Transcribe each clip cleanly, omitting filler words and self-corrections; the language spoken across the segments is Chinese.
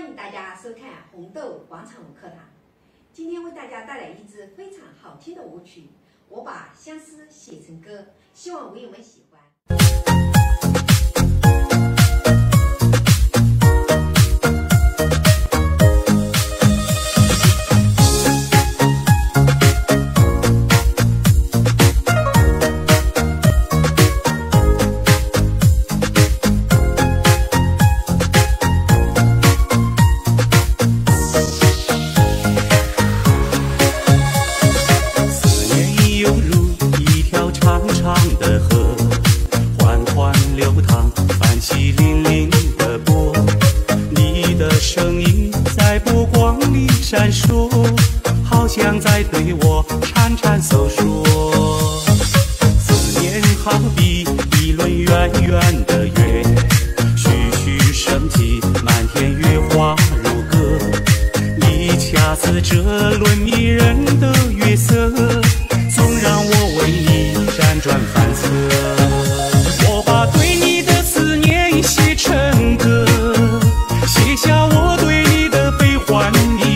迎大家收看红豆广场舞课堂。今天为大家带来一支非常好听的舞曲，我把相思写成歌，希望舞友们喜欢。 闪烁，好像在对我颤颤诉说。思念好比一轮圆圆的月，徐徐升起，满天月花如歌。你恰似这轮迷人的月色，总让我为你辗转反侧。我把对你的思念写成歌，写下我对你的悲欢。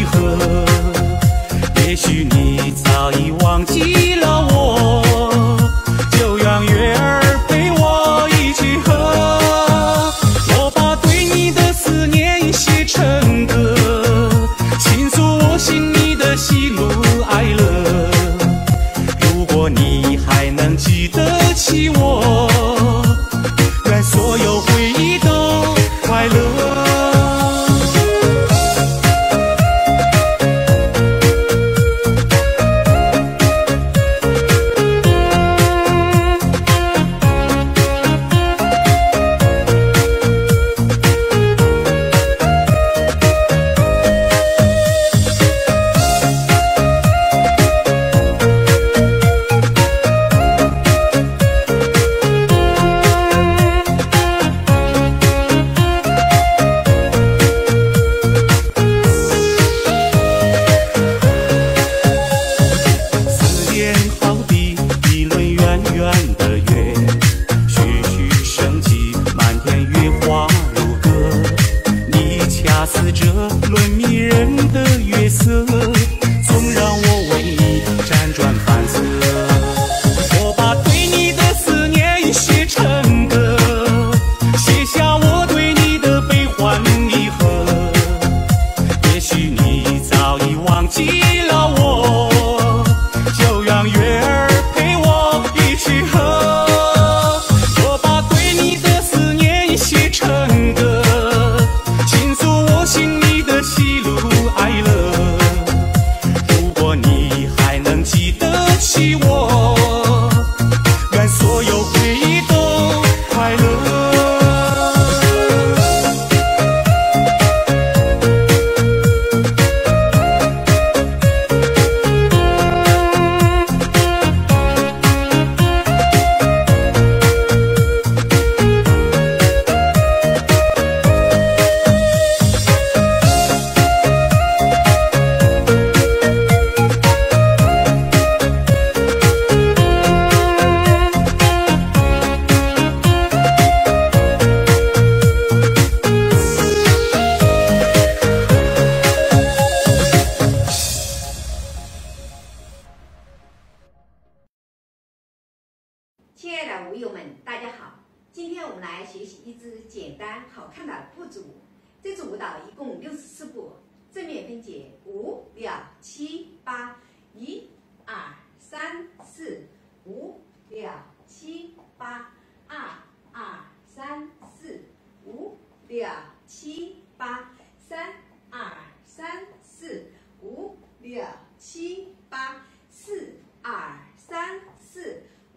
也许你早已忘记了我，就让月儿陪我一起喝。我把对你的思念写成歌，倾诉我心里的喜怒哀乐。如果你还能记得起我，愿所有回忆都快乐。 似这轮迷人的月色，总让我为你辗转反侧。我把对你的思念写成歌，写下我对你的悲欢离合。也许你早已忘记了我，就让月儿陪我一起喝。我把对你的思念写成歌。 心里的喜怒哀乐，如果你还能记得起我，愿所有回忆都快乐。 亲爱的舞友们，大家好！今天我们来学习一支简单好看的步子舞。这支舞蹈一共64步，正面分解5、6、7、8，1、2、3、4、5、6、7、8，2、2、3、4、5、6、7、8，3、2、3、4、5、6、7、8，4、2、3、4。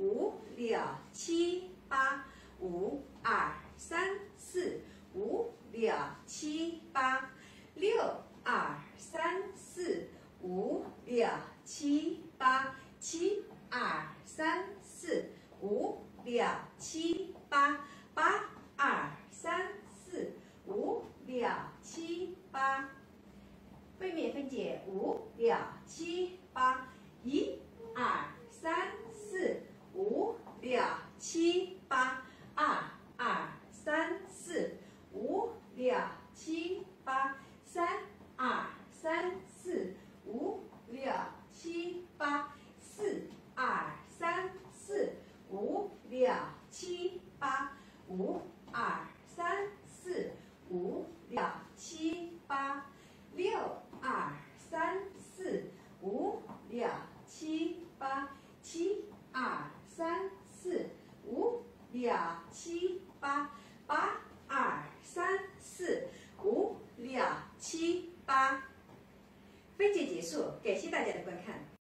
5、6、7、8，5、2、3、4、5、6、7、8，6、2、3、4、5、6、7、8，7、2、3、4、5、6、7、8，8、2、3、4、5、6、7、8，背面分解5、6、7、8，1、2、3、4。 5、6、7、8，2、2、3、4、5、6、7、8，3、 6、7、8。